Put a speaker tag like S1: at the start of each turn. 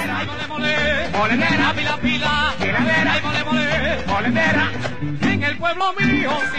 S1: tiradera, ay, mole, mole, moledera, pila, pila, tiradera, ay, mole, mole, moledera. En el pueblo mío